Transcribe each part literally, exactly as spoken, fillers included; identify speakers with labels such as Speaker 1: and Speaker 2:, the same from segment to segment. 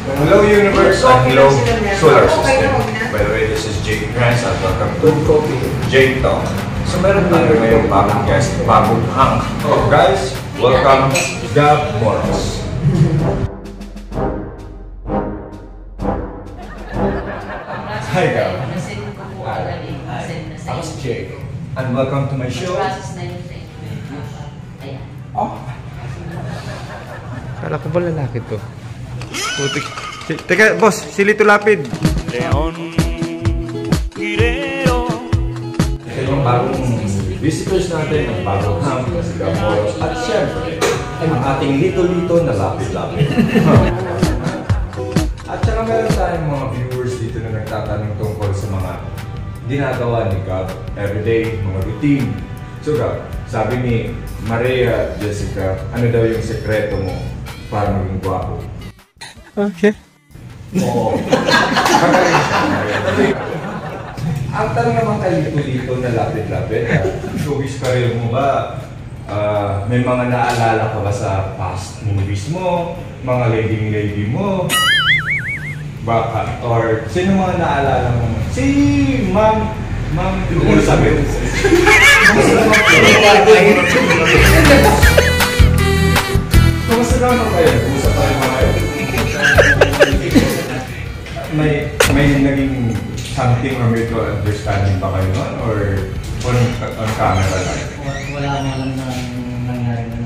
Speaker 1: Hello Universe and hello Solar System. By the way, this is Jake Grants at welcome to Jake Talk. So meron tayo ngayong bagong guest, bagong hang. Oh guys, welcome Gab Moros. Hi Gab. Hi. I'm Jake. And welcome to my show. Oh.
Speaker 2: Kala ko ba lalaki to? Putik. Si, teka, boss, si Lito Lapid.
Speaker 1: Leon Guerrero. Ito yung bagong visitors natin, ang bagong ham, si Gab Moros. At syempre, ang ating Lito-Lito na lapid-lapid. At saka meron tayong mga viewers dito na nagtatanong tungkol sa mga ginagawa ni Gab everyday, mga routine. So Gab, sabi ni Maria Jessica, ano daw yung sekreto mo para maging gwapo?
Speaker 2: Okay.
Speaker 1: Oo. Kagaling siya, Maria. Ang tanong naman kay Lito-Lito na lapid-lapid, showbiz career mo ba? Uh, may mga naalala ka ba sa past movies mo? Mga lady-lady mo? Baka, or sino mga naalala mo? Si Ma'am, Ma'am, hindi ko na sabi. Kamusta naman kayo? Usap tayo mga kayo. May, may naging something or mutual understanding ba kayo nun? Or on, on camera lang?
Speaker 3: Wala akong alam na nangyari na.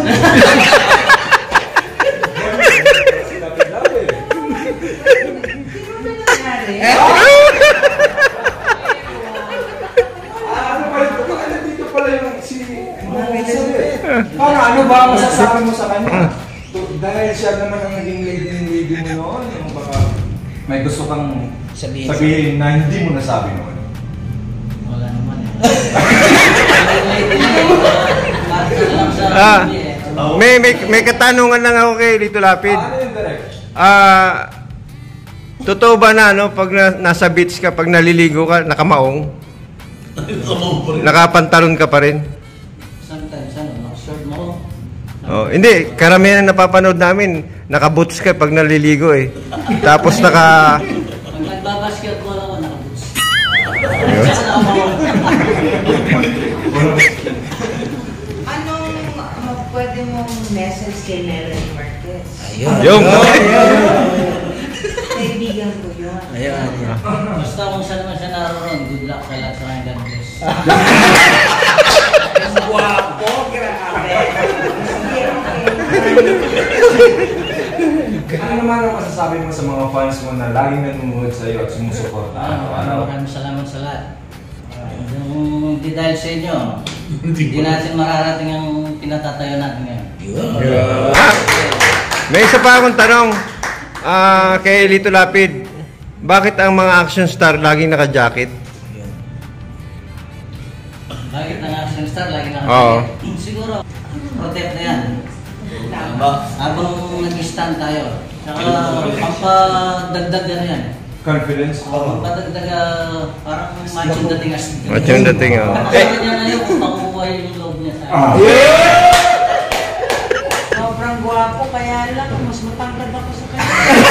Speaker 1: Para ano ba masasabi mo sa kanya? Dahil siya naman ang naging lady mo noon, yung baka may gusto kang sabihin, sabihin na hindi mo nasabi noon.
Speaker 3: Wala naman eh.
Speaker 2: Ah, may, may, may katanungan lang ako kay Lito Lapid.
Speaker 1: Ah, ano yung direct?
Speaker 2: Ah, totoo ba na, no, pag na, nasa beach ka, pag naliligo ka, nakamaong? Nakapantalon ka pa rin?
Speaker 3: Sometimes, ano, naka-short mo.
Speaker 2: Oh, hindi, karamihan na napapanood namin, naka-boots ka pag naliligo eh. Tapos naka...
Speaker 3: Pag nagbabasketball ako, naka-boots.
Speaker 4: Anong uh, pwede mong message kay Melanie Marquez?
Speaker 2: Yung!
Speaker 4: Kaibigan ko yun.
Speaker 3: Ayun. Basta kung saan naman siya naroon, good luck sa lahat sa kanya, God bless.
Speaker 4: Guwapo, grabe.
Speaker 1: Ano naman ang masasabi mo sa mga fans mo na laging nanonood sa iyo at sumusuporta?
Speaker 3: Ah, maraming salamat sa lahat. Kung hindi dahil sa inyo, hindi natin mararating ang pinatatayo natin ngayon.
Speaker 2: Ah, may isa pa akong tanong ah, kay Lito Lapid. Bakit ang mga action star laging naka-jacket?
Speaker 3: Bakit ang action star lagi
Speaker 2: Oo.
Speaker 3: nakajacket? Siguro, protect na yan. Habang nag-stand tayo. Saka, pampadagdag yan yan.
Speaker 1: Confidence?
Speaker 3: Oo, papadagdag, uh, parang machong dating as.
Speaker 2: Machong dating, oh.
Speaker 3: Kaya niya na yun kung pakukuha yung loob niya sa
Speaker 1: Ah.
Speaker 4: Sobrang guwapo, kaya lang mas matangkad ako sa kanya.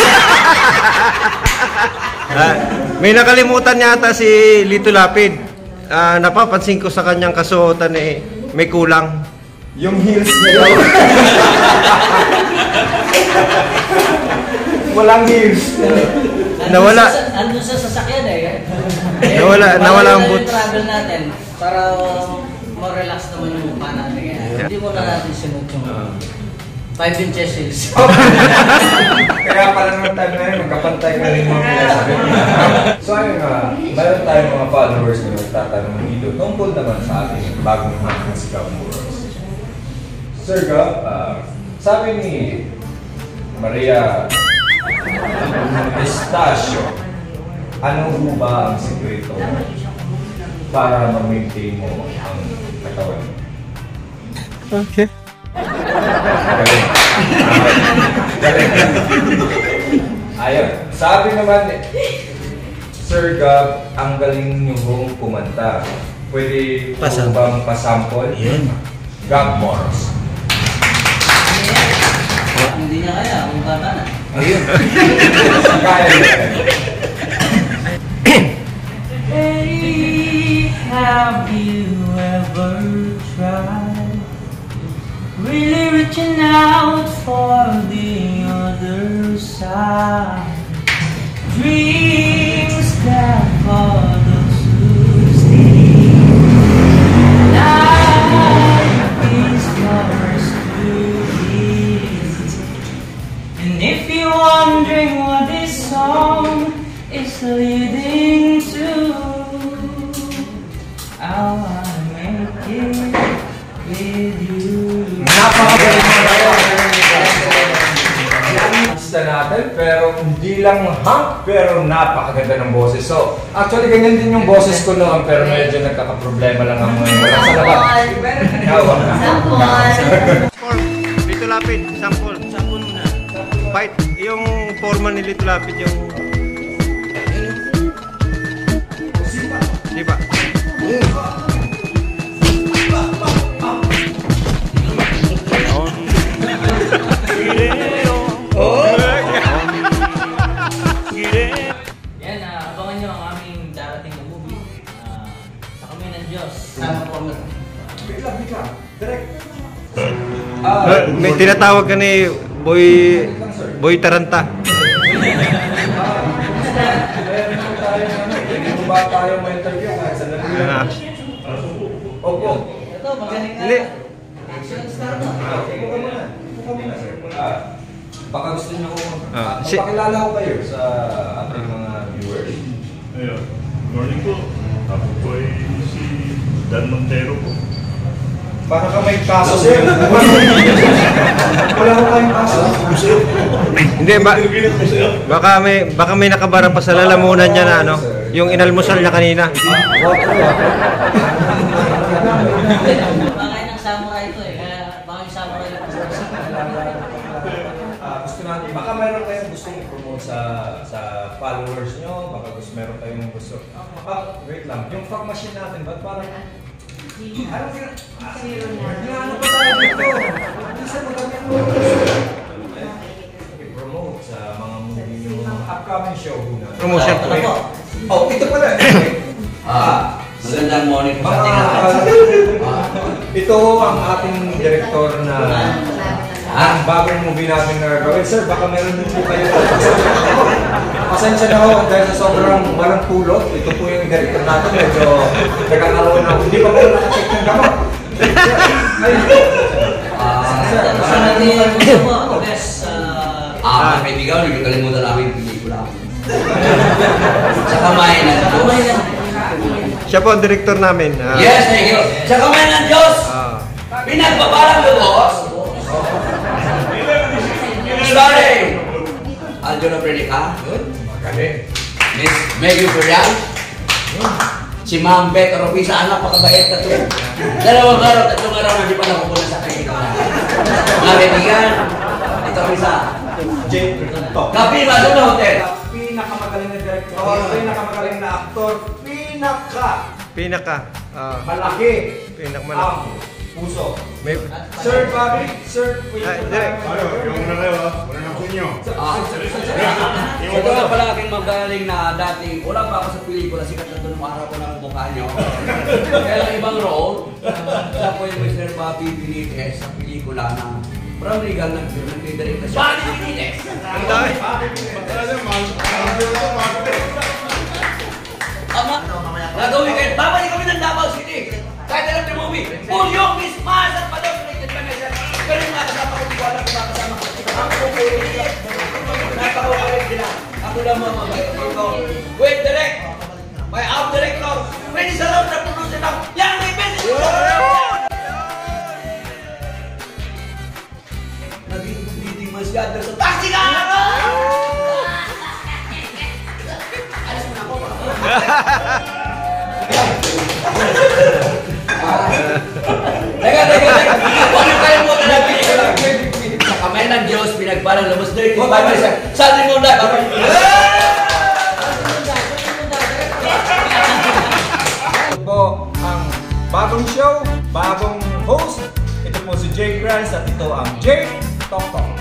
Speaker 2: Ah, may nakalimutan yata si Lito Lapid. Ah, napapansin ko sa kanyang kasuotan eh, may kulang.
Speaker 1: Yung heels niya daw. Walang heels.
Speaker 2: Nawala.
Speaker 3: Andun sa sasakyan eh.
Speaker 2: Nawala- nawala ang boots.
Speaker 3: Yung travel natin para more relax naman yung mukha natin. Kaya hindi mo na natin sinut yung five inches heels.
Speaker 1: Kaya pala naman time na yun, magkapantay ka rin mga pinasabi. So ayun nga, mayroon tayong mga followers na nagtatanong dito tungkol naman sa ating bagong hanggang si Gab Moros. Sir Gab, uh, sabi ni Maria Estacio, ano ho ba ang sekreto para ma-maintain mo ang katawan mo?
Speaker 2: Okay.
Speaker 1: Galing. Galing. Ayun. Sabi naman, Sir Gab, ang galing niyo hong kumanta. Pwede po bang pasample?
Speaker 3: Yun.
Speaker 1: Gab Moros.
Speaker 3: Hindi niya kaya, kung bata na. Ayun.
Speaker 1: Kaya yan.
Speaker 5: Hey, have you ever tried really reaching out for the other side? Dreams that follow Tuesday. Life is yours to live. And if you're wondering what this song is leading to, I wanna make it with you.
Speaker 1: Napakagaling mo na yun. Lista natin, pero hindi lang hang, pero napakaganda ng boses. So, actually, ganyan din yung boses ko noon, pero medyo nagkakaproblema lang ang mga wala sa labas. Hawak na.
Speaker 2: Form, Lito Lapid, sample.
Speaker 5: Sample muna.
Speaker 2: Fight, yung forma ni Lito Lapid, yung... Di ba?
Speaker 5: Yan, ah, abangan nyo ang aming darating na movie. Ah, sa Kami ng Diyos.
Speaker 3: Sama po kami.
Speaker 1: Bigla, bigla. Direct.
Speaker 2: Uh, may tinatawag ka ni Boy... Boy Taranta.
Speaker 1: Hindi ba tayo ma-interview kahit sa
Speaker 2: Ah.
Speaker 1: nalila? Opo.
Speaker 3: Ito, magaling ka.
Speaker 2: Hindi.
Speaker 3: Action star to.
Speaker 1: Ah, upo ka muna. Upo ka muna, sir. Ah, baka gusto niyo ko
Speaker 2: Ah,
Speaker 1: ah,
Speaker 2: si-
Speaker 1: pakilala ko kayo sa ating mga viewers.
Speaker 6: Ayun. Morning po. Ako po ay si Dan Montero po.
Speaker 1: Para ka may kaso, sir. Wala ko kayong kaso.
Speaker 2: Hindi, ba, baka may baka may nakabara pa sa lalamunan niya na ano, yung inalmusal niya kanina.
Speaker 3: Baka ng samurai ito eh. Kaya baka yung samurai lang.
Speaker 1: Ah, gusto natin, baka meron kayong gustong i-promote sa sa followers nyo, baka gusto meron kayong gusto. Ah, wait lang, yung fog machine natin, ba't parang... Anong sila?
Speaker 4: Zero na.
Speaker 1: Ano pa tayo dito? Isa mo kami mo. I-promote sa mga movie yung mga upcoming show na.
Speaker 2: Promotion.
Speaker 3: Ito na po.
Speaker 1: Oh, ito pala.
Speaker 3: Ah, magandang morning po sa ating
Speaker 1: Mga,
Speaker 3: lahat.
Speaker 1: ito ang ating director na ang bagong movie natin na gawin. Sir, baka meron din po kayo. Pasensya na ho dahil sa sobrang walang tulog. Ito po yung director natin. Medyo nagkakaroon na. Hindi pa po nakacheck ng gamot.
Speaker 3: Ah, sa natin gusto po, best ah,
Speaker 7: Ah, mga kaibigan, hindi ko kalimutan namin yung pelikula. Sa kamay ng
Speaker 3: kamay
Speaker 7: Diyos.
Speaker 3: lang.
Speaker 2: Siya po ang director namin. ah.
Speaker 7: Yes, thank you. Sa kamay ng Diyos,
Speaker 2: Ah.
Speaker 7: pinagbabalang lubos. Starring Aljo na Predica,
Speaker 1: Magaling.
Speaker 7: Miss Maggie Furial, si Ma'am Beth Oropisa, anak pakabait na to. Dalawang araw, tatlong araw na di pa nakukuha sa pelikula. Mga kaibigan, ito ang isa.
Speaker 1: Jake Top.
Speaker 7: Kapima doon na hotel.
Speaker 1: Pinakamagaling na director, pinakamagaling na aktor, pinaka
Speaker 2: Pinaka. ah,
Speaker 1: malaki
Speaker 2: pinakamalaki.
Speaker 1: ang puso.
Speaker 2: May
Speaker 1: Sir Bobby, Sir, wait
Speaker 2: Ay,
Speaker 1: ko
Speaker 2: direct.
Speaker 1: lang.
Speaker 6: Ano, yung una kayo ha? Wala na po nyo.
Speaker 7: Ah, ito na pala aking magaling na dating, wala pa ako sa pelikula, sikat na doon nung araw ko ng mukha nyo. Kaya lang ibang role, siya po yung mister Bobby Benitez sa pelikula na from legal na nag-direct na siya. Bobby Benitez!
Speaker 2: ang dami.
Speaker 7: Ama, gagawin kayo, babalik kami ng Davao City. Kahit alam niyo movie, Pulyong Christmas at Padang Connected kami siya. Pero yung nakasama ko, hindi ko alam kung makasama ko. Ang pupulit. Napakawalit sila. Ako lang mga mga wait, direct! May out director! Pwede sa loob na producer ng Yang Ibis! Naging hindi masyado sa taxi ka! Alas mo na ako ba? Teka, teka, teka! Huwag niyo kalimutan na pelikula. Sa kamay ng Diyos, pinagpalang lumos na ito. Sa atin mo na!
Speaker 1: Ito po ang bagong show, bagong host. Ito po si Jake Grimes at ito ang Jake Tok Tok.